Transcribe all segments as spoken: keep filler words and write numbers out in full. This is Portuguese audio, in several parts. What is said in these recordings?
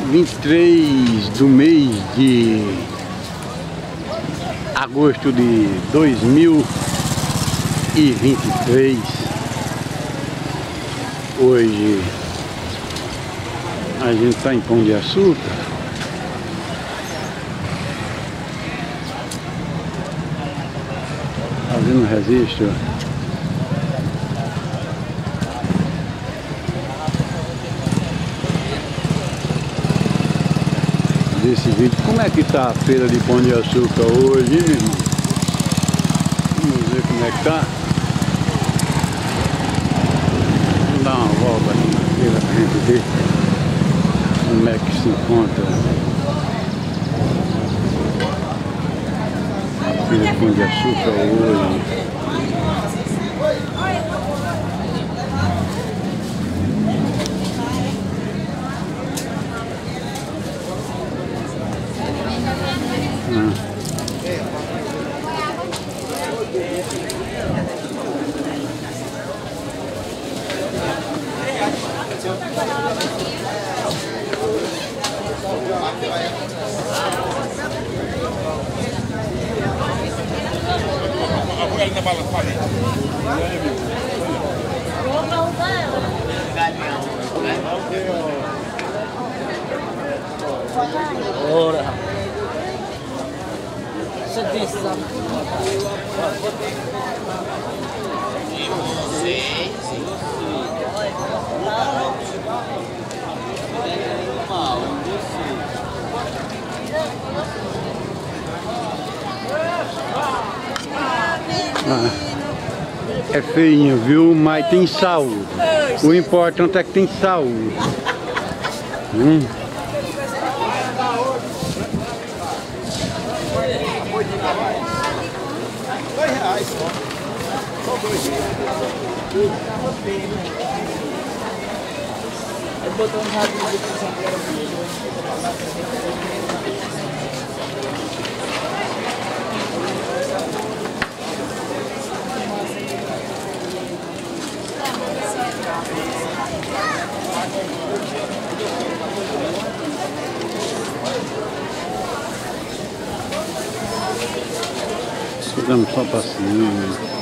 vinte e três do mês de agosto de dois mil e vinte e três. Hoje a gente está em Pão de Açúcar. Fazendo registro. Desse vídeo. Como é que tá a feira de Pão de Açúcar hoje, hein, meu irmão? Vamos ver como é que tá. Vamos dar uma volta aqui na feira pra gente ver como é que se encontra a feira de Pão de Açúcar hoje. Ora, você disse, Ah, é feinho, viu? Mas tem saúde. O importante é que tem saúde. Hum. Dois reais só. Só dois reais. ele botou um rato de discussão que era filho. Estamos só passeando.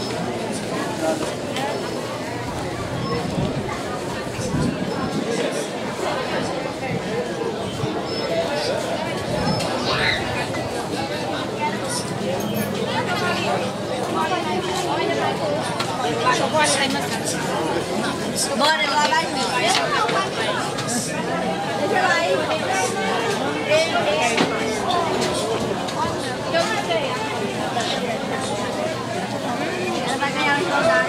Bora lá, vai ver. Deixa lá aí. Ela vai ganhar um jogar.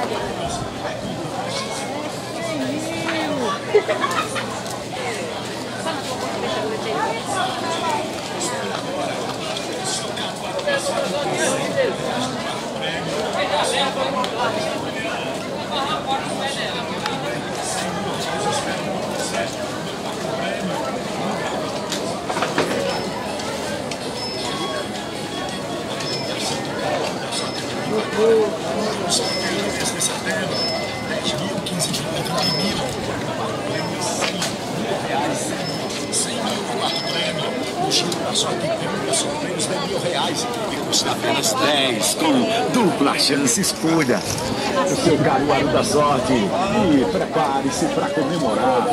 Que custa apenas dez, com dupla chance, escolha o seu Caruaru da sorte e prepare-se para comemorar.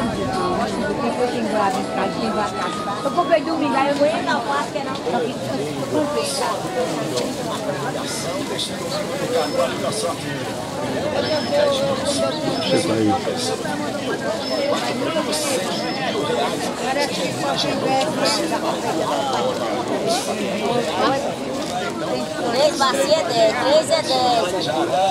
Eu comprei domingo, aí eu vou ir na Páscoa, não. Eu comprei, tá? Três bacia é dez, três é dez.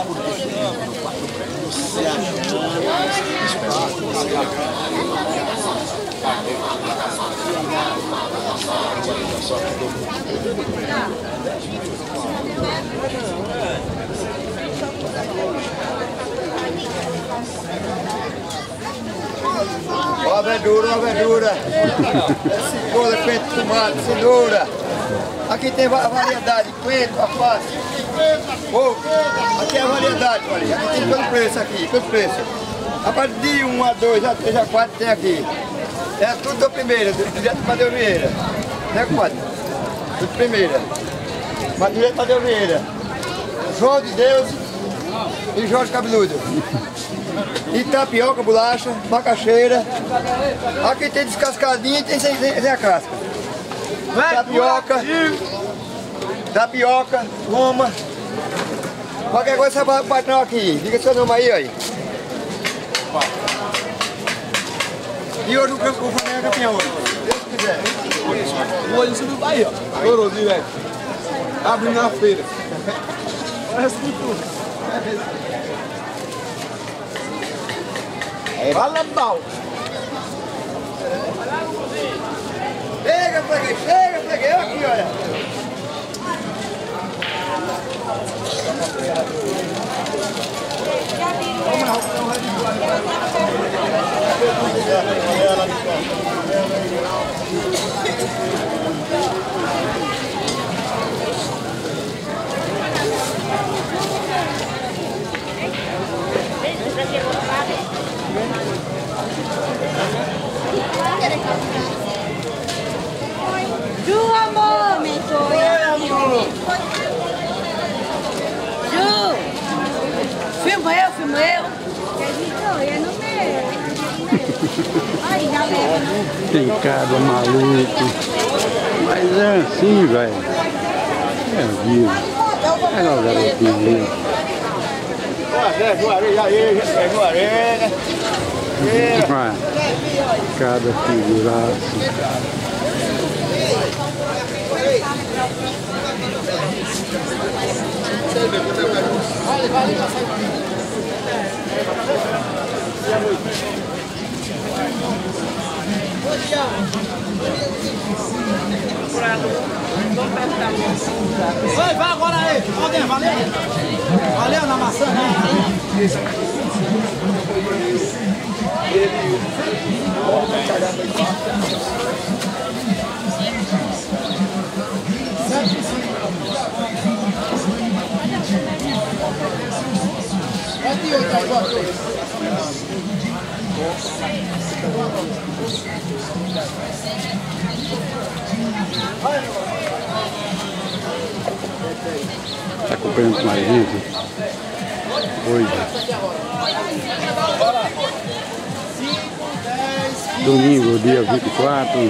Ó a verdura, ó a verdura. Cebola, coentro, tomate, cenoura. Aqui tem variedade, coentro, alface. Oh, aqui é a variedade, olha. Aqui tem todo preço aqui, todo preço. A partir de um, a dois, a três, a quatro tem aqui. É tudo da primeira, direto do Tadeu Vieira. Né, compadre? Tudo primeira. Mas direto do Tadeu Vieira. João de Deus e Jorge Cabeludo. E tapioca, bolacha, macaxeira. Aqui tem descascadinha e tem sem, sem, sem a casca. Tapioca, tapioca, goma. Qualquer coisa você vai pro patrão aqui. Diga seu nome aí, aí. E hoje o Flamengo é campeão hoje. Deus quiser. Hoje subiu aí, ó. Estourou direto. Abrindo na feira. Parece tudo. Fala mal. Chega, freguês, chega, freguês. Aqui, olha. Ju, amor, mentor. Ju, filma eu, filma eu. Tem cada maluco. Mas é assim, velho. É a vida. É o garotinho ali. Vai. Cada figuraça. Vai, vai agora aí. Valeu, valeu. Valeu na maçã. Tá acompanhando mais gente? Hoje. Domingo, dia vinte e quatro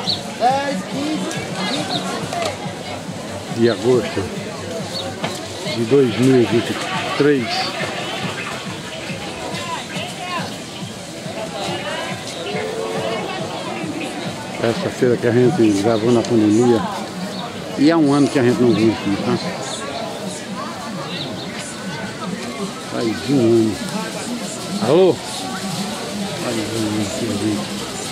de agosto de dois mil e vinte e três. Essa feira que a gente gravou na pandemia. E há um ano que a gente não viu aqui, tá? Faz um ano. Alô? Faz um ano que eu vi.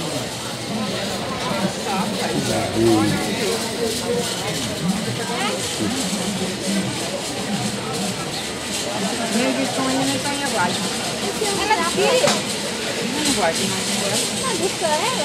Meu sonho não está em abaixo. Ela é filha? Não gosto mais dela. Não busca ela?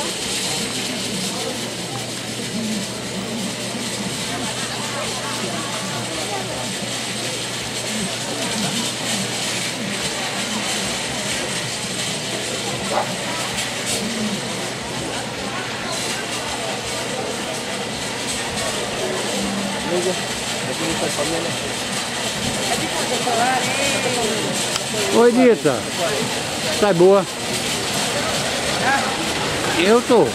Oi, Dita. Tá boa? Eu tô.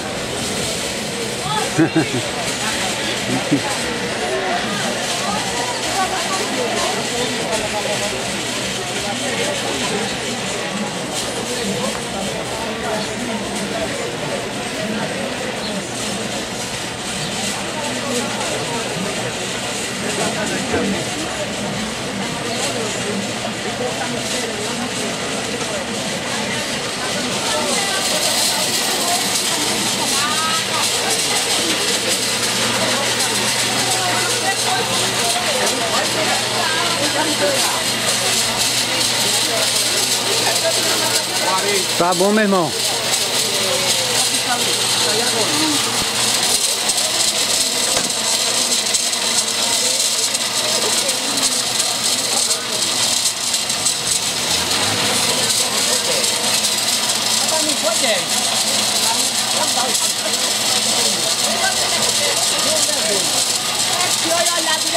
Tá bom, meu irmão.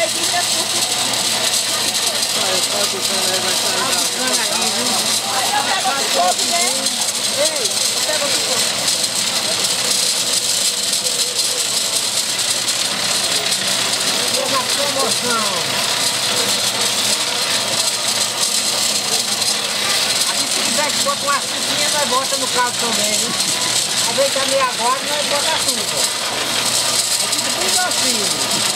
Bota uma açuquinha, nós bota no caldo também, hein? Às vezes tá meio aguado, nós bota açúcar. É tudo bem docinho.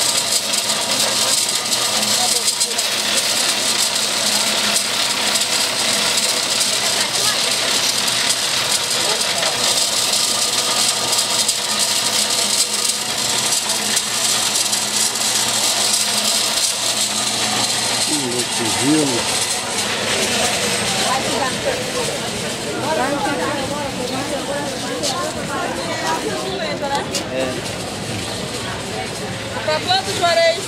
Tá quantos Juarez?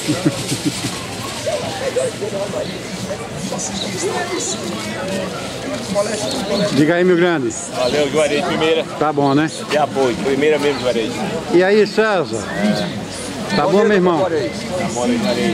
Diga aí, meu grande. Valeu, Juarez, primeira. Tá bom, né? De apoio, primeira mesmo, Juarez. E aí, César? É. Tá bom, meu irmão? Tá bom, Juarez.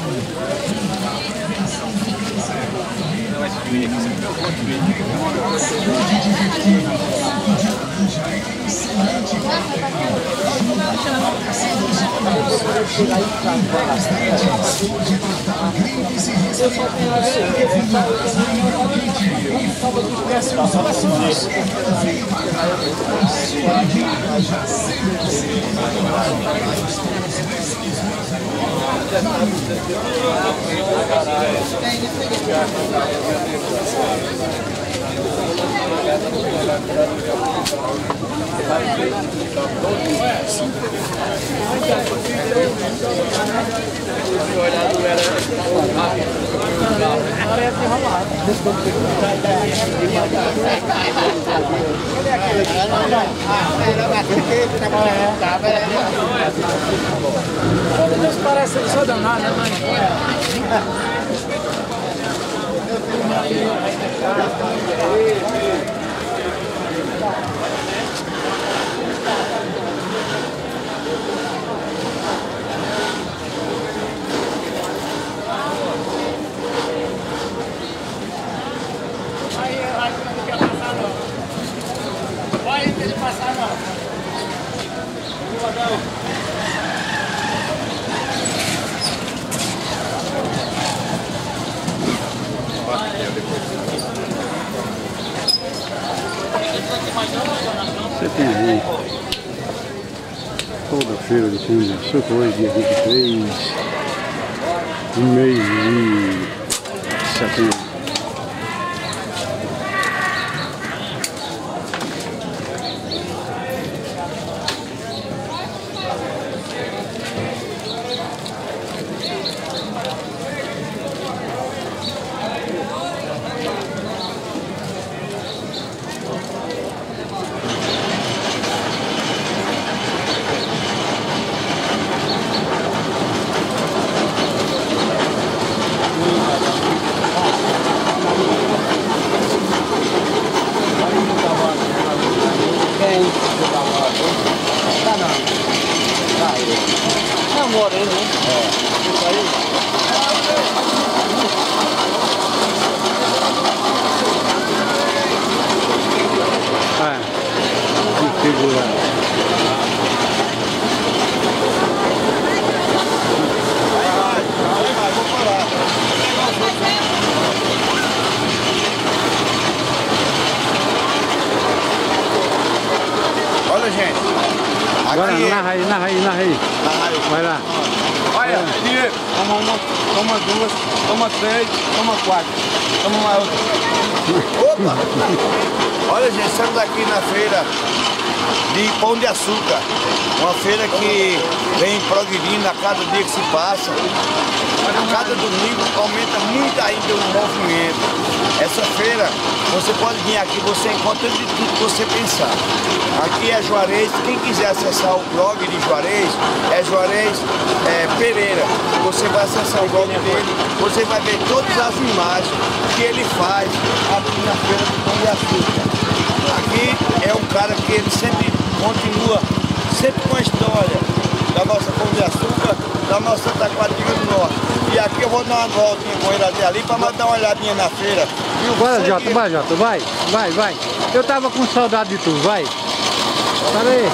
Todos parecem que só danado, né, mãe? Vai, ele passar não. Você tem aí toda a feira de Pão de Açúcar, hoje dia vinte e três de mês de setembro. Olha, gente. Agora, narra aí, narra aí, narra aí. Vai lá. Olha, dinheiro. Toma uma, toma duas, toma três, toma quatro. Toma mais outra. Opa! Olha, gente, estamos aqui na feira de Pão de Açúcar. Uma feira que vem progredindo a cada dia que se passa. A cada domingo aumenta muito ainda o movimento. Essa feira, você pode vir aqui, você encontra de tudo que você pensar. Aqui é Juarez, quem quiser acessar o blog de Juarez, é Juarez é, Pereira. Você vai acessar o blog dele, você vai ver todas as imagens que ele faz aqui na feira de Pão de Açúcar. Aqui é um cara que ele sempre continua, sempre com a história da nossa Pão de Açúcar, da nossa Taquaritinga do Norte. E aqui eu vou dar uma voltinha com ele até ali pra dar uma olhadinha na feira. Viu? Bora, Jota, vai, Jota, vai, vai, vai. Eu tava com saudade de tu, vai. Para aí.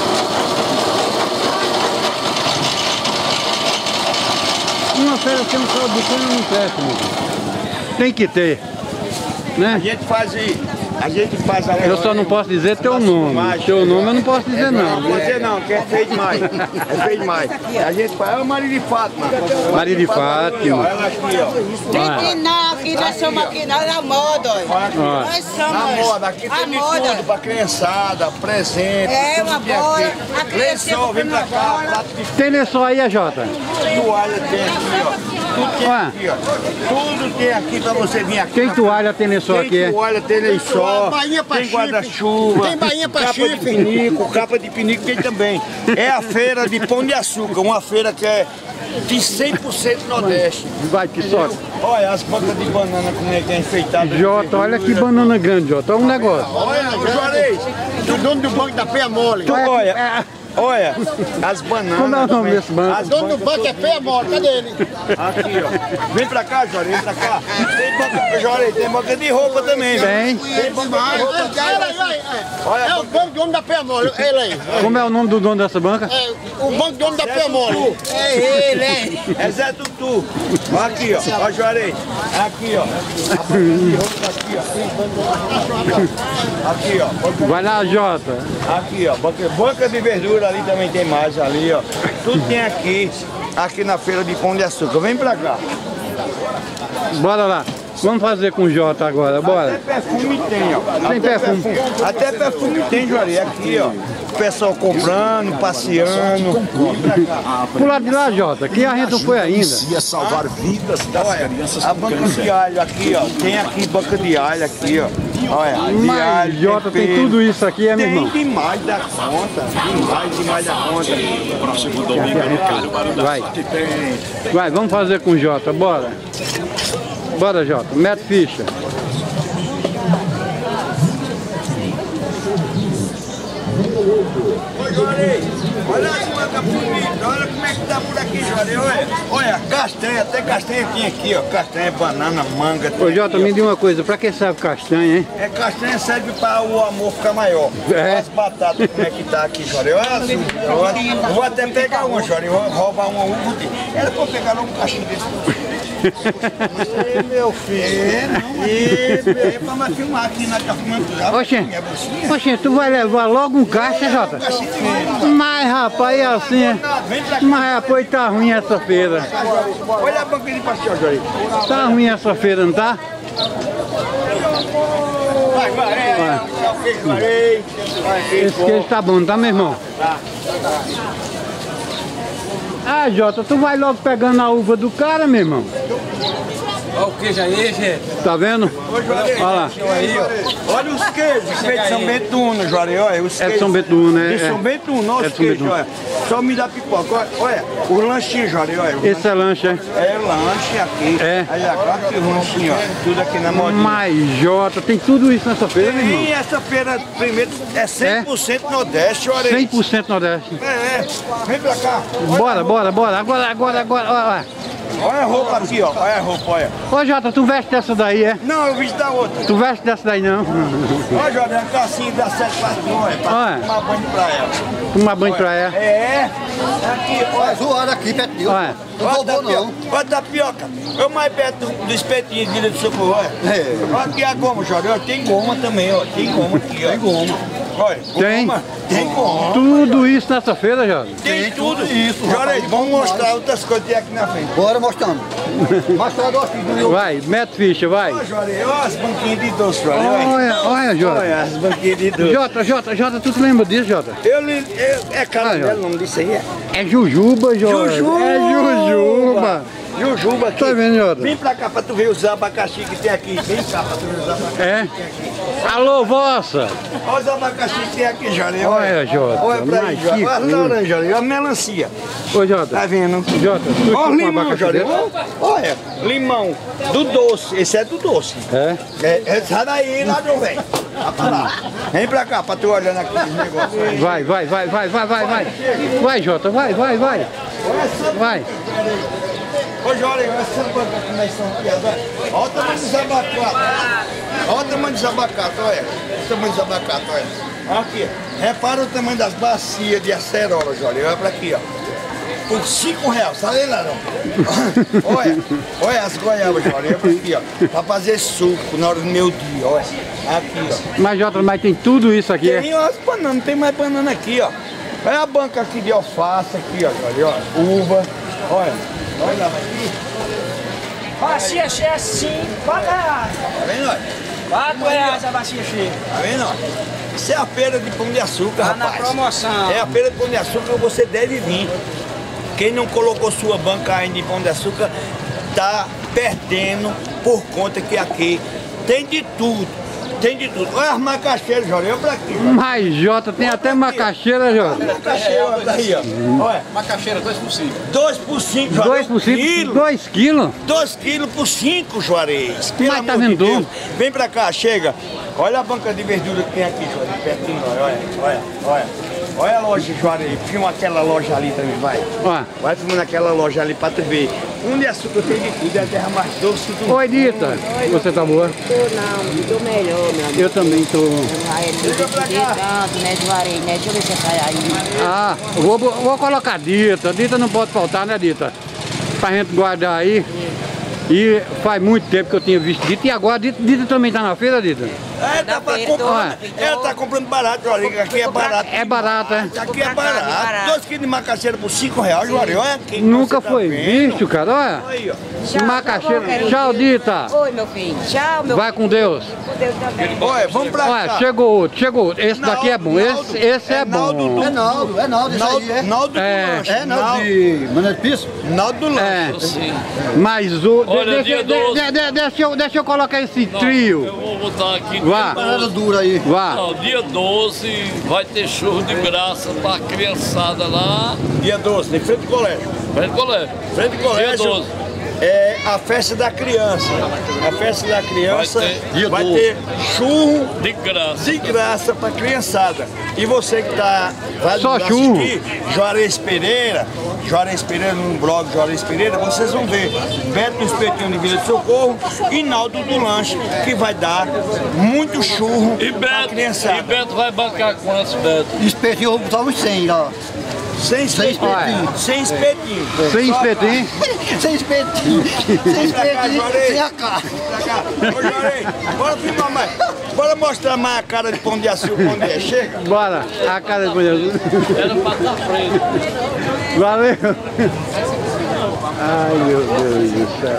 Uma feira sem um caldo de cana não presta, meu. Tem que ter, né? A gente faz aí. A gente faz a... Eu só não posso dizer teu nome. Teu nome eu não posso dizer não. Não vou dizer não, que é feio demais. É feio demais. A gente faz, é o Maria de Fátima. Maria de Fátima. Ela aqui, ó. Tem não, aqui nós somos aqui na moda, ó. Nós somos Na moda, aqui tem de tudo, pra criançada, presente. É, uma boa. Lençol, vem pra cá, prato de Tem lençol aí, Jota? toalha tem aqui, ó. Tudo tem Ué. aqui, ó. Tudo tem aqui pra você vir aqui. Tem toalha, tem lençol aqui, Tem é? toalha, tem lençol, tem guarda-chuva, Tem bainha pra capa chifre. de pinico, capa de pinico tem também. É a feira de Pão de Açúcar, uma feira que é de cem por cento Nordeste. Vai, que sorte. Olha as bancas de banana como é que é enfeitada. Jota, olha que banana grande, Jota. Olha um negócio. Olha, Juarez, O dono do banco da Pé Mole. tu olha, olha, as bananas. Como é o nome também. desse banco? As O dono do bancas banco é Pé Mole, cadê ele? aqui, ó. Vem pra cá, Juarez, vem pra cá. Tem banca, Juarez, tem banca de roupa também, viu? Tem. Tem banca de roupa. Olha aí, olha aí. Olha, É o banco do homem da Pé Mole, ele aí. Como é o nome do dono dessa banca? É o banco do homem da Pé Mole. É ele, hein? É Zé Tutu. Olha aqui, ó. Ó, Juarez. Aqui, ó. A banca de roupa aqui, ó. Aqui, ó. Vai lá, Jota. Aqui, ó. Banca, banca de verdura ali também tem mais ali, ó. Tudo tem aqui. Aqui na feira de Pão de Açúcar. Vem pra cá. Bora lá. Vamos fazer com o Jota agora, bora. Até perfume tem, ó. Tem Até perfume. Até perfume tem, Juarez. Aqui, ó. O pessoal comprando, passeando. Vem pra cá. Pro lado de lá, Jota, que a gente não foi ainda. Ia salvar vidas das Olha, crianças a com banca câncer. de alho aqui, ó. Tem aqui banca de alho aqui, ó. Olha, de Mas, alho, Jota, tem tempero. tudo isso aqui, é, meu Tem irmão? demais da conta. Demais, demais da conta. Próximo domingo no Calho Barulho da Vai. Sorte tem. Vai, vamos fazer com o Jota, bora. Bora, Jota, mete ficha. Ô, Juarez, olha as mancas bonitas, olha como é que tá por aqui, Juarez, olha. Olha, castanha, até castanha tem aqui, ó. Castanha, banana, manga. tem Ô, Jota, aqui, ó. me diga uma coisa, pra que serve castanha, hein? É, castanha serve para o amor ficar maior. É. Olha as batatas, como é que tá aqui, Juarez. Olha assim, olha. Eu vou até pegar uma, Juarez, vou roubar uma uva aqui. Era pra eu pegar logo um cachinho desse. Ê, meu filho. É, é pra me filmar aqui na Cafimantuzá. Oxê, oxê, tu vai levar logo um caixa, Jota? Mas, rapaz, é assim, é. Mas, rapaz, tá ruim essa feira. Olha a banca de pastel, Juarez. Tá ruim essa feira, não tá? Vai, Juarez. Vai, Juarez. Esse queijo tá bom, tá, meu irmão? Ah, Jota, tu vai logo pegando a uva do cara, meu irmão. Olha o queijo aí, gente. Tá vendo? Juarez. Olha lá. Aí, ó. Olha os queijos, feito de São Bento do Uno, Juarez, olha. Os É de queijos São Bento do Uno, né? De São É. Bento do Uno, olha É os de São Bento queijos, do Uno. olha. Só me dá pipoca, olha. Olha, os lanchinhos, Juarez, olha. os Esse é lanche, é? É lanche aqui. É. Aí agora que lanchinho, ó. Tudo aqui na modinha. Mas, Jota, tem tudo isso nessa feira, meu E irmão? essa feira, primeiro, é cem por cento Nordeste, olha aí. cem por cento Nordeste. É, é. Vem pra cá. Bora, bora, bora. Agora, agora, agora. Olha, Olha a roupa aqui, ó. Olha a roupa, olha. olha. Ô, Jota, tu veste dessa daí, é? Não, eu vi da outra. Tu veste dessa daí, não? Olha, Jordan, a calcinha da sete quatro, olha. Pra Olha. tomar banho de praia. Tomar banho pra ela. É. Aqui, olha. Zoado aqui, pertinho. Olha. Não Olha a roubou, tapioca. não. Olha a tapioca. Eu mais perto do, do espetinho de Ilha do Socorro, olha. É. Olha aqui a goma, Jordan. Olha, tem goma também, ó. Tem goma aqui, ó. Tem goma. Olha, Tem? goma. Tem goma. Tudo isso nessa feira, Jota? Tem tudo isso. Jordan, vamos mostrar outras coisas que tem aqui na frente. Bora mostrando. Mostrador aqui do meu. Vai, mete ficha, vai. Olha, Jordan, olha as banquinhas de doce, Jordan. Olha. Olha, olha, Jota. Olha as banquinhas de doce. Jota, Jota, Jota, tu te lembra disso, Jota? Eu, li- eu, é caramelo, Ah, o nome disso aí é. É Jujuba, Jota. Jujuba! É Jujuba. Jujuba aqui. Tá vendo, Jota? Vem pra cá pra tu ver os abacaxi que tem aqui. Vem cá pra tu ver os abacaxi É? que tem aqui. Alô, vossa. Olha os abacaxi que tem aqui, Jorge. Olha, Jota, Olha pra aí, mas Jorge. que Olha as coisa. laranjas, Jorge. Olha a melancia. Ô, Jota. Tá vendo? Jota, tu Olha o com limão, abacaxi Jorge. desse? Olha, limão do doce. Esse é do doce. É? É, é, sai daí, ladrão, velho. Vai pra lá. Vem pra cá pra tu olhando aqui os negócios. Vai, vai, vai, vai, vai, vai, vai. Vai, Jota, vai, vai, vai. Vai. Ô, Jorge, essa banca que nós estamos aqui agora. Olha o tamanho dos abacates. Olha o tamanho dos abacates, olha. O tamanho dos abacates, olha. Aqui, repara o tamanho das bacias de acerola, Jorge. Olha pra aqui, ó. Por cinco reais, tá vendo, não? Olha, olha as goiabas, Jorge. Olha pra aqui, ó. Pra fazer suco na hora do meu dia, olha. Aqui, ó. Mas, Jota, mas tem tudo isso aqui, é? Tem umas bananas, tem mais banana aqui, ó. Olha a banca aqui de alface, aqui, ó, Jorge, ó. Uva, olha. Olha aqui. Bacia cheia assim, quatro reais. Tá vendo, olha? Quatro reais a bacia cheia. Tá vendo, ó? Isso é a feira de Pão de Açúcar, Tá rapaz. na promoção. É a feira de Pão de Açúcar, você deve vir. Quem não colocou sua banca ainda de Pão de Açúcar, tá perdendo por conta que aqui tem de tudo. Tem de tudo. Olha as macaxeiras, Jorge, olha pra aqui. Jorge. Mas, Jota, tem Olha até aqui. macaxeira, Jota. Macaxeira, olha daí, ó. Olha. Macaxeira, dois por cinco. dois por cinco, Jorge. Dois por cinco, Quilo. dois quilos. dois quilos por cinco, Juarez. Pelo Mas tá amor de vendo? Deus. Vem pra cá, chega. Olha a banca de verdura que tem aqui, Juarez, pertinho, olha, olha, olha. Olha a loja, Juarez. Filma aquela loja ali também, vai. Ó. Vai filmando aquela loja ali pra tu ver. Pão de Açúcar tem de tudo, é a terra mais doce do mundo. Oi, Dita. Você tá boa? Tô não, tô melhor, meu amigo. Eu também tô. Vai, Liga pra cá. tanto, né, Juarez, né? Deixa eu ver se sai aí. Ah, vou, vou colocar Dita. Dita não pode faltar, né, Dita? Pra gente guardar aí. E faz muito tempo que eu tinha visto Dita. E agora, Dita, Dita também tá na feira, Dita? É, tá pra comprar. Ela tá comprando barato, Juarez. Aqui é barato. É barato, é? Aqui é barato. Dois quilos de macaxeira por cinco reais, Juarez. Olha aqui. Nunca você tá foi vendo. visto, cara. Olha. Aí, ó. Tchau, Macaxeira. tá bom, querido. Tchau, Dita. Oi, meu filho. Tchau, meu Vai com Deus. filho. Com Deus também. Olha, vamos pra Olha, cá. chegou outro, chegou outro. Esse daqui é bom. Esse, esse é Naldo bom. É Naldo, é Naldo, isso aí, é. Naldo do É. lanche. É Naldo de Mané de Piso? Naldo do É. lanche. Mas o. Olha, deixa, dia de- doze. de- de- deixa, eu, deixa eu colocar esse Eu trio. vou botar aqui. Vá. Parada dura aí. Vá. Não, dia doze vai ter show de graça pra criançada lá. Dia doze, de frente do colégio. Vai no colégio. Frente do Dia colégio. doze. É a festa da criança. A festa da criança Vai ter- vai ter churro De graça. de graça pra criançada. E você que tá vai Só nos churro. assistir, Juarez Pereira, Juarez Pereira no blog Juarez Pereira, vocês vão ver Beto no Espetinho de Vila de Socorro e Naldo do Lanche, que vai dar muito churro E pra Beto, criançada. e Beto vai bancar quantos, Beto? Espetinho, eu vou botar uns cem lá. Sem espetinho. espetinho. Sem espetinho. Sem Só espetinho. Sem espetinho. Sem espetinho, sem a cara. Pra cá. Ô, Juarez, bora filmar mais. Bora mostrar mais a cara de Pão de Açúcar onde é. Chega. Bora. A cara de Jesus. Era pra estar frente. Valeu. Ai, meu Deus do céu.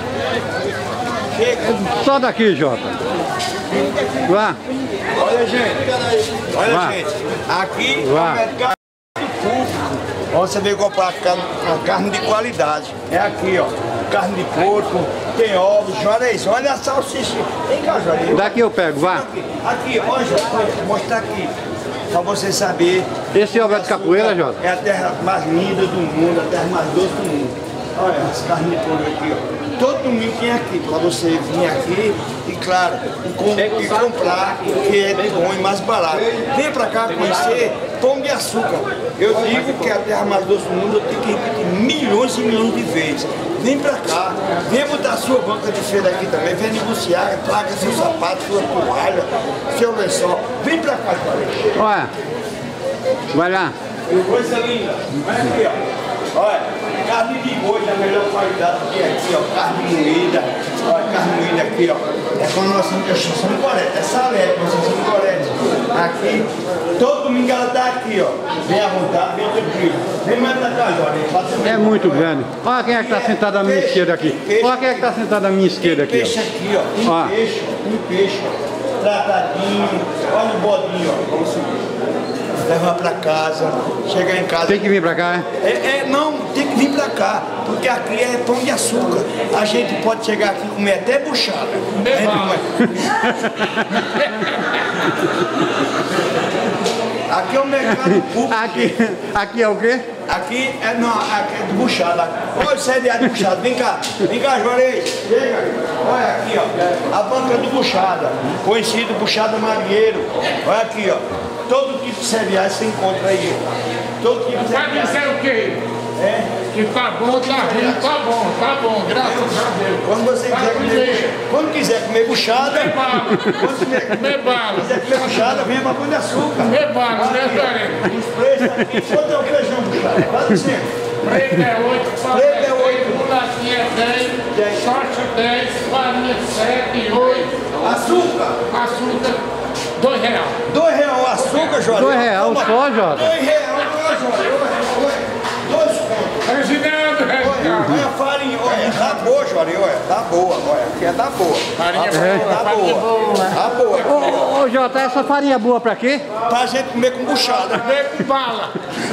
Chega. Só daqui, Jota. Vá. Olha, gente. Olha, Vá. gente. Aqui é Vá. o mercado público. Onde você veio comprar carne, uma carne de qualidade. É aqui, ó. Carne de porco, tem ovos. Juarez, olha a salsicha. Vem cá, Juarez. Daqui eu pego, vá. Aqui, aqui, olha, olha, vou mostrar aqui. Pra você saber. Esse é o Beto Capoeira, Jota? É a terra mais linda do mundo, a terra mais doce do mundo. Olha as carnes de porco aqui, ó. Todo domingo tem aqui, para você vir aqui e, claro, e, com, e comprar, que é bom e mais barato. Vem para cá conhecer Pão de Açúcar. Eu digo que é a terra mais doce do mundo, eu tenho que repetir milhões e milhões de vezes. Vem para cá, vem botar a sua banca de feira aqui também, vem negociar, traga seu sapato, sua toalha, seu lençol. Vem para cá, cara. Olha. Vai lá. Coisa linda. Olha aqui, ó. Olha, carne de boi da melhor qualidade que é aqui, ó. Carne moída. Olha, carne moída aqui, ó. É com a nossa São Gorete, é salé, nossa São Gorete. Aqui, todo domingo ela tá aqui, ó. Vem à vontade, vem tranquilo. Vem mais pra cá, Jorge. É muito grande. Olha quem é que está sentado à minha esquerda aqui. Olha quem é que está sentado à minha esquerda aqui. Peixe Ó. aqui, ó. Um Ó. peixe, um peixe, ó. Tratadinho. Olha o bodinho, ó. Vamos subir. Levar pra casa, chegar em casa. Tem que vir pra cá, é? É, é, não, tem que vir pra cá, porque aqui é Pão de Açúcar. A gente pode chegar aqui e comer até buchada. A gente come. Aqui é o mercado público. Aqui, aqui é o quê? Aqui é, não, aqui é de buchada. Olha o C D A de buchada. Vem cá, vem cá, Juarez. Chega. Olha aqui, ó. A banca do buchada. Conhecido buchada marinheiro. Olha aqui, ó. Todo tipo de cereais você encontra aí. Todo tipo de cereais. Vai dizer o quê? É. Que tá bom, tá ruim, tá bom, tá bom, graças a Deus. Quando você quiser comer, quando quiser comer buchada, comer bala. Quando quiser, comer bala. quiser comer buchada, venha pra Pão de Açúcar. Comer bala, né, Jarei? Os preços aqui, quanto é o feijão buchada? Faz o centro. Preto é oito, Preto é oito, mulatinha é dez, sorte dez, farinha sete, oito. Açúcar? Açúcar, dois reais. Dois reais o açúcar, Jorge? Dois reais só, Jota? Dois reais, olha, Jorge. Dois contos. Reginaldo, Reginaldo. Olha a farinha, olha, tá boa, Jorge, olha, tá boa, olha, aqui é da boa. Farinha tá boa, tá boa. Tá boa. Ô, ô, Jota, essa farinha é boa pra quê? Pra gente comer com buchada. Comer com bala.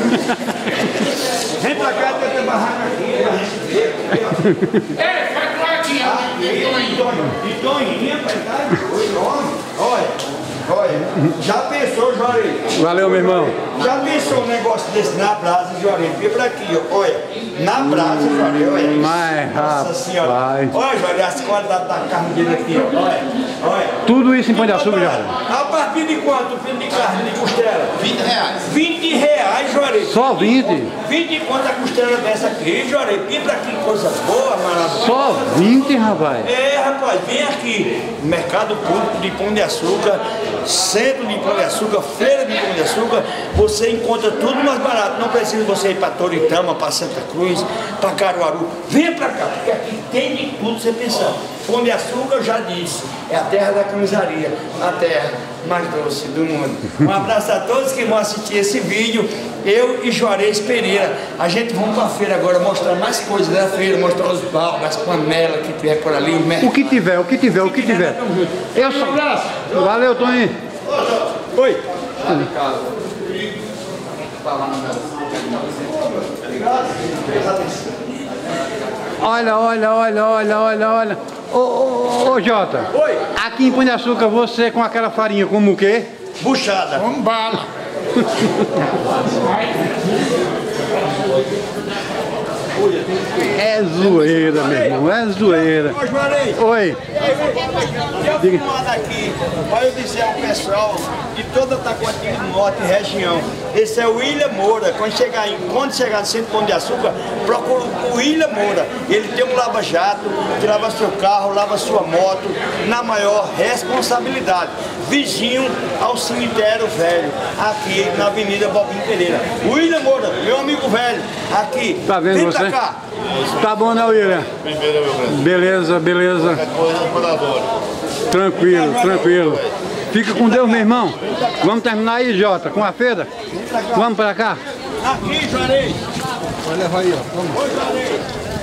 Vem pra cá, tem uma barraca aqui pra gente ver. Ei, faz plaquinha. E Toninha, verdade? Oi, nome. Olha. Olha, já pensou, Juarez? Valeu, meu irmão. Já pensou um negócio desse na brasa, Juarez? Vem pra aqui, ó. Olha, na brasa, Juarez, olha isso. Mas, Nossa rapaz. Senhora. Olha, Juarez, as qualidades da carne dele aqui, ó. Olha, olha. Tudo isso em Pão de Açúcar, já. A partir de quanto, filho de carne, de costela? vinte reais. vinte reais, Juarez. Só vinte? vinte quanto a costela dessa aqui, Juarez? Vem pra aqui, coisa boa, maravilhosa. Só vinte, rapaz? É, rapaz, vem aqui. Mercado Público de Pão de Açúcar, Centro de Pão de Açúcar, Feira de Pão de Açúcar, você encontra tudo mais barato. Não precisa você ir para Toritama, para Santa Cruz, para Caruaru. Venha para cá, porque aqui tem de tudo você pensar. Pão de Açúcar, eu já disse, é a terra da camisaria, a terra mais doce do mundo. Um abraço a todos que vão assistir esse vídeo. Eu e Juarez Pereira. A gente vamos para a feira agora mostrar mais coisas da feira, mostrar os baldes, as panelas que tiver por ali. O que tiver, o que tiver, o que tiver. Eu só... Um abraço. Valeu, Toninho. Oi. Olha, olha, olha, olha, olha, olha. Ô, ô, ô, Jota. Oi. Aqui em Pão de Açúcar, você com aquela farinha como o quê? Buchada. Com bala. É zoeira, meu irmão, é zoeira. Ô, Juarez. Oi. Eu vim aqui para eu dizer ao pessoal de toda a Taquatinga do Norte e região. Esse é o William Moura. Quando chegar, em, quando chegar no centro de Pão de Açúcar, procura o William Moura. Ele tem um lava-jato, que lava seu carro, lava sua moto, na maior responsabilidade. Vizinho ao cemitério velho, aqui na Avenida Bobinho Pereira. William Moura, meu amigo velho, aqui. Tá vendo vem você? pra cá. Tá bom, né, William? Beleza, beleza. Tranquilo, tranquilo. Fica com Deus, meu irmão. Vamos terminar aí, Jota, com a feira? Vamos pra cá? Aqui, Juarez. Vai levar aí, ó. Vamos. Oi, Juarez.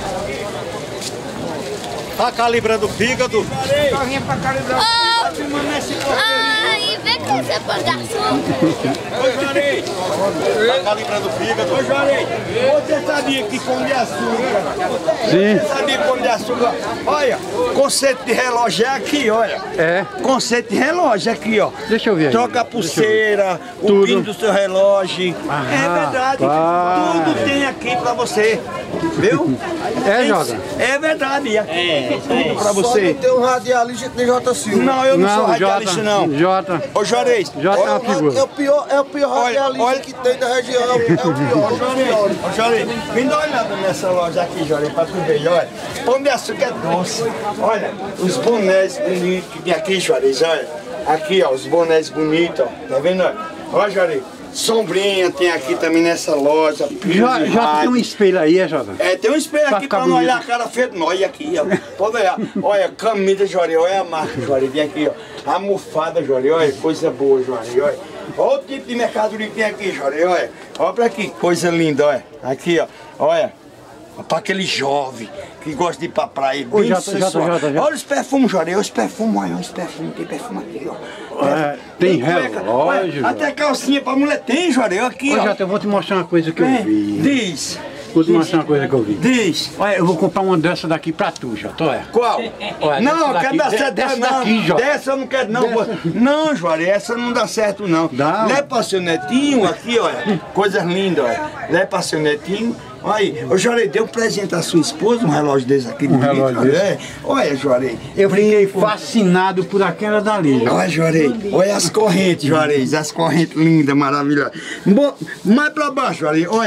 Tá calibrando o fígado. Carrinha pra calibrar o fígado. Tá filmando nesse Ai, vem cá, você pode dar açúcar. Oi, Juarez. Tá calibrando o fígado. Ô, Juarez, você sabia que Pão de Açúcar? Sim. Você sabia que Pão de Açúcar? Olha, conceito de relógio é aqui, olha. É. Conceito de relógio é aqui, ó. Deixa eu ver. aí. Troca a pulseira, o Tudo. pin do seu relógio. Ah, é verdade. rapaz. Tudo tem aqui pra você. Viu? É, Tem- Jota? É verdade. Aqui tem tudo pra você. Tem um radialista de J. Silva. Não, eu não, sou Não, radialista, Jota, não. Jota, Ô, Juarez. Jota é uma É figura. o pior, é o pior Olha, radialista olha. que tem da região. É o, é o pior. Ô, Jorei, ô, Jorei, vem dar uma olhada nessa loja aqui, Jorei, pra tu ver, olha. Pão de Açúcar é doce. Olha, os bonés bonitos que tem aqui, Jorei, olha. Aqui, ó, os bonés bonitos, ó. Tá vendo? Ó, Jorei, sombrinha tem aqui também nessa loja. Jota, Jota, tem um espelho aí, é, Jota? É, tem um espelho Pra aqui ficar pra não olhar a bonito. cara feia de nós aqui, ó. Pode olhar. Olha, camisa, Jorei, olha a marca, Jorei, vem aqui, ó. Almofada, Jorei, olha, coisa boa, Jorei, olha. Olha o tipo de mercadoria que tem aqui, Jorei, olha. Olha pra aqui, coisa linda, olha. Aqui, ó, olha. Pra aquele jovem que gosta de ir pra praia, Ô, bem Jota, sensual. Jota, Jota, Jota. Olha os perfumes, Jorei, olha os perfumes, olha os perfumes, tem perfume aqui, ó. É, tem cueca, relógio, olha, até calcinha pra mulher tem, Jorei, olha aqui, Ô, ó. Jota, eu vou te mostrar uma coisa que eu É, vi. diz, Vou te mostrar uma coisa que eu vi. diz. Olha, eu vou comprar uma dessa daqui pra tu, Jota, olha. Qual? Olha, não, dessa eu quero daqui, dar de- certo dessa não. daqui, Jota. Dessa eu não quero não. Dessa. Não, Juarez, essa não dá certo não. Dá. Leva pra seu netinho aqui, olha. Coisas lindas, olha. Leva pra seu netinho. Olha aí, ô Juarez, dê um presente à sua esposa, um relógio desse aqui. Um relógio olha. desse. É. Olha, Juarez. Eu fiquei fascinado por aquela dali, Jota. Olha, Juarez, olha as correntes, Juarez, as correntes lindas, maravilhosas. Bom, mais pra baixo, Juarez, olha.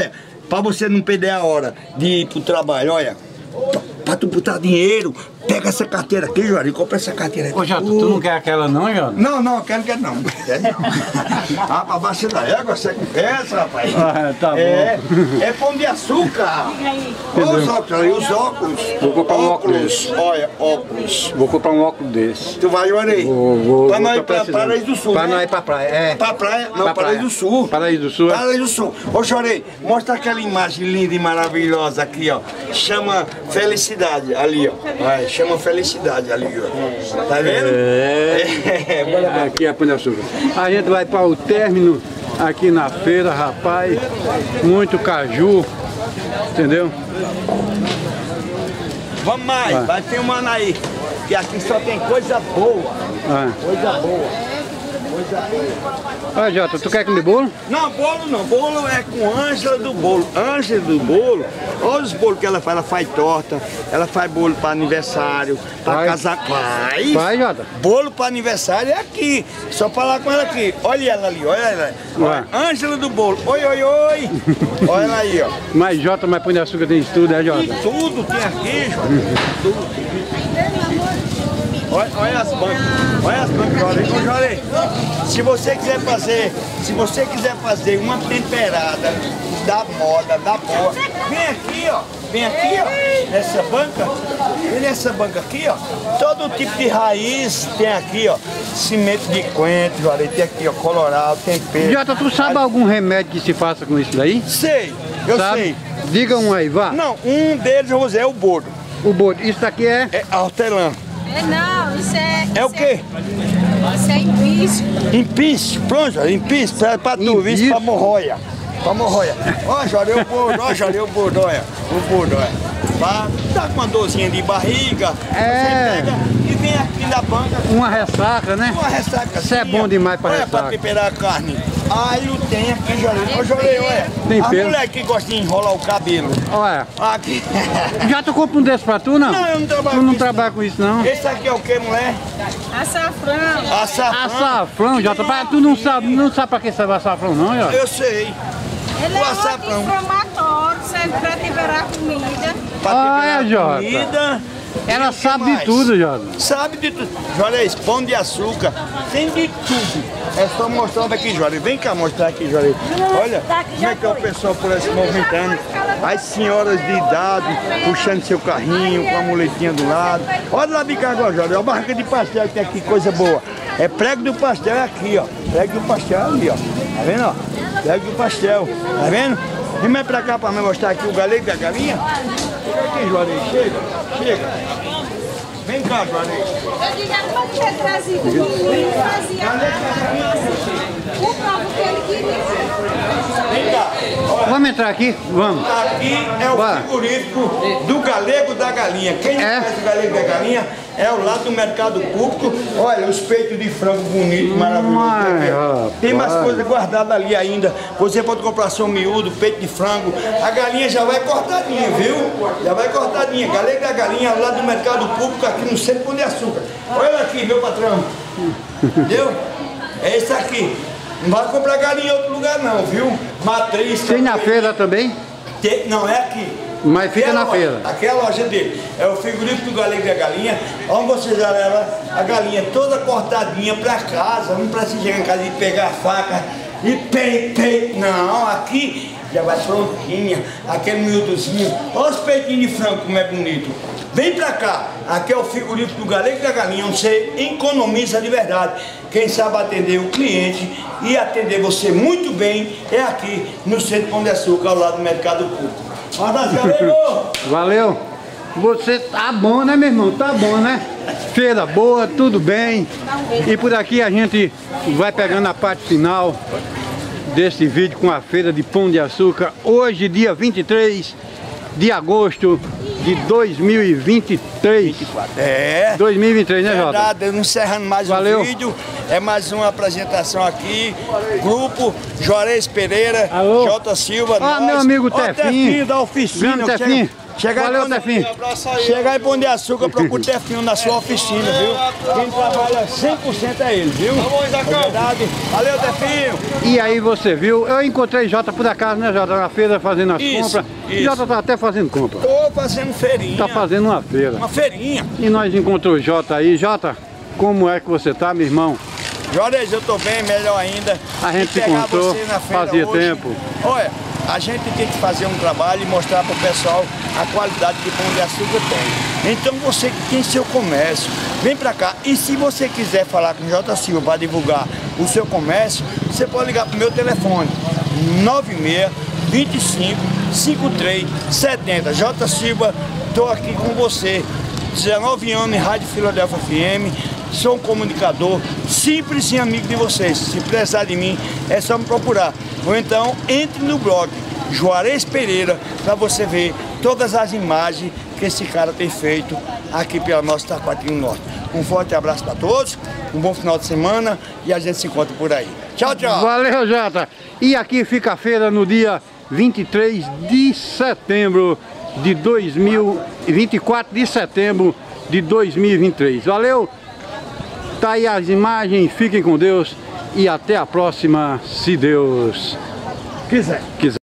pra você não perder a hora de ir pro trabalho, olha. Pra tu botar dinheiro, pega essa carteira aqui, Juari, compra essa carteira aqui. Ô, Jota, tu não quer aquela não, Jota? Não, não, quero, quero não. Quero não. Ah, pra baixo da égua, você conversa, rapaz. Ah, tá bom. É, é pão de açúcar. Olha os óculos aí, os óculos. Vou comprar um óculos óculos. desse. Olha, óculos. Vou comprar um óculos desse. Tu vai, Juari? Vou, vou. Pra vou nós ir tá pra precisando. Paraíso do Sul, Pra né? nós ir pra praia, é. Pra praia, não, Pra Paraíso praia. do Sul. Paraíso do Sul, é? Paraíso do Sul. Ô, Chorei, mostra aquela imagem linda e maravilhosa aqui, ó. Chama Felicidade, ali, ó. Vai, chama Felicidade ali, ó. Tá vendo? É. É. Aqui é Pão de Açúcar. A gente vai para o término aqui na feira, rapaz. Muito caju, entendeu? Vamos mais, vai, vai filmando aí. Que aqui só tem coisa boa. Ah. Coisa boa. Coisa boa. Olha, Jota, tu quer comer bolo? Não, bolo não. Bolo é com Ângela do Bolo. Ângela do Bolo, olha os bolos que ela faz. Ela faz torta, ela faz bolo para aniversário, para casar. Faz. Vai, Jota. Bolo para aniversário é aqui. Só falar com ela aqui. Olha ela ali, olha ela. Olha. Ângela do Bolo. Oi, oi, oi. Olha ela aí, ó. Mas Jota, mas Pão de Açúcar tem de tudo, né, Jota? Tudo tem aqui, Jota. Tudo. Olha, olha as bancas, olha as bancas, Jorei. Ô, Jorei, se você quiser fazer, se você quiser fazer uma temperada da moda, da boa, vem aqui, ó, vem aqui, ó, nessa banca, vem nessa banca aqui, ó, todo tipo de raiz tem aqui, ó, cimento de coentro, Jorei, tem aqui, ó, colorau, tempero. Jota, tu sabe algum remédio que se faça com isso daí? Sei, eu sabe? sei. Diga um aí, vá. Não, um deles eu vou dizer, é o bordo. O bordo, isso daqui é? É hortelã. É não, isso é... É o quê? Isso é empício. Empício, pronto, empício, pra, pra tu, isso pra morroia. Pra morroia. Ó, Jorei o bordo, ó, Jorei o bordo, olha. O bordo, olha. Pra dar com uma dorzinha de barriga, é. Você pega e vem aqui na banca. Uma ressaca, né? Uma ressaca. Isso é bom demais pra olha, ressaca. Pra temperar a carne. Alho tem aqui, Jorei. Ó, Jorei, olha. Tem a pelo. mulher que gosta de enrolar o cabelo. Olha. Aqui. Já tu compra um desse pra tu, não? Não, eu não trabalho Tu não com trabalha com isso, não? Esse aqui é o que, mulher? Açafrão. Açafrão. Açafrão, Jota. Tu não sabe, não sabe pra que serve açafrão, não, Jota? Eu sei. Ele o é açafrão. anti-inflamatório, serve pra temperar comida. Olha, Jota. Comida. Ela E sabe mais? de tudo, Jota. Sabe de tudo. Juarez, pão de açúcar, tem de tudo. É só mostrar daqui, Juarez. Vem cá mostrar aqui, Juarez. Olha como é que é o pessoal por aí se movimentando. As senhoras de idade puxando seu carrinho com a muletinha do lado. Olha lá de cá agora, Juarez. Olha a barraca de pastel que tem aqui, coisa boa. É prego do pastel, é aqui, ó. Prego do pastel ali, ó. Tá vendo, ó? Prego do pastel. Tá vendo? Vem mais pra cá pra me mostrar aqui o galego da galinha. Chega aqui, Juarez. Chega, chega. Vem cá, Juarez. Eu digo, pode ter trazido o menino, trazia o prato que ele queria. Vem cá. Olha, Vamos entrar aqui? Vamos. aqui é o Vai. frigorífico do Galego da Galinha. Quem É? conhece o Galego da Galinha é o lado do mercado público. Olha, os peitos de frango bonito, maravilhoso. Ai, rapaz. Tem mais coisas guardadas ali ainda. Você pode comprar seu miúdo, peito de frango. A galinha já vai cortadinha, viu? Já vai cortadinha. Galego da Galinha, ao lado do mercado público, aqui no centro Pão de Açúcar. Olha aqui, meu patrão. Entendeu? É esse aqui. Não vai comprar galinha em outro lugar não, viu? Matriz. Tem na feira também? Tem, não, é aqui. Mas fica Aqui é a na loja, feira. Aqui é a loja dele. É o frigorífico do Galego da Galinha. Onde você já leva a galinha toda cortadinha pra casa. Não precisa chegar em casa e pegar a faca e pei, pei. Não, aqui já vai prontinha. Aquele miúdozinho. Olha os peitinhos de frango como é bonito. Vem pra cá. Aqui é o frigorífico do Galego da Galinha, onde você economiza de verdade. Quem sabe atender o cliente e atender você muito bem é aqui no Centro Pão de Açúcar, ao lado do Mercado Público. Um abraço, Galego! Valeu. Você tá bom, né, meu irmão? Tá bom, né? Feira boa, tudo bem. E por aqui a gente vai pegando a parte final desse vídeo com a feira de Pão de Açúcar. Hoje, dia vinte e três de agosto de dois mil e vinte e três. vinte e quatro. É. dois mil e vinte e três, né, Jota? Verdade, encerrando mais Valeu. um vídeo. É mais uma apresentação aqui. Grupo Juarez Pereira, Alô? J. Silva, Ah, nós. meu amigo Ó, Tefinho. Tefinho da oficina. Grande Tefinho. Chega Valeu, aí, Tefinho. Chega aí, Pão de Açúcar, procura o Tefinho na sua oficina, viu? Quem trabalha cem por cento é ele, viu? É verdade. Valeu, Tefinho. E aí você viu, eu encontrei Jota por acaso, né, Jota, na feira fazendo as Isso, compras. isso. Jota tá até fazendo compra. Tô fazendo feirinha. Tá fazendo uma feira. Uma feirinha. E nós encontramos o Jota aí. Jota, como é que você tá, meu irmão? Juarez, eu tô bem, melhor ainda. A gente se pegar encontrou, você na feira fazia hoje. tempo. Olha, a gente tem que fazer um trabalho e mostrar pro pessoal a qualidade que Pão de Açúcar tem. Então você que tem seu comércio, vem pra cá. E se você quiser falar com o J. Silva para divulgar o seu comércio, você pode ligar pro meu telefone nove seis, dois cinco, cinco três sete zero. J. Silva, tô aqui com você. dezenove anos em Rádio Filadélfia F M. Sou um comunicador simples e amigo de vocês. Se precisar de mim, é só me procurar. Ou então, entre no blog Juarez Pereira para você ver todas as imagens que esse cara tem feito aqui pela nossa Taquatinho Norte. Um forte abraço para todos, um bom final de semana e a gente se encontra por aí. Tchau, tchau. Valeu, Jota. E aqui fica a feira no dia vinte e três de setembro de dois mil e vinte e quatro de setembro de dois mil e vinte e três. Valeu. Tá aí as imagens, fiquem com Deus e até a próxima, se Deus quiser. quiser.